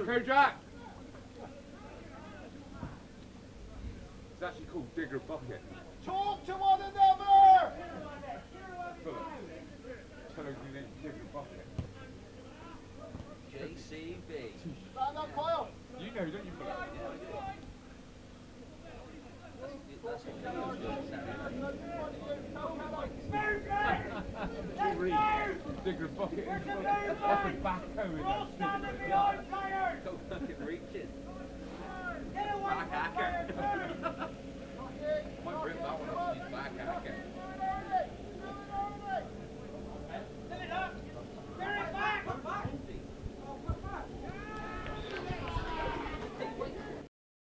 Go, Jack! It's actually called Digger Bucket. Talk to one another! Tell her you need Digger Bucket. JCB. Stand up, Kyle. You know, don't you, Philip? That's what he was doing Digger Bucket is like a backhoe in that.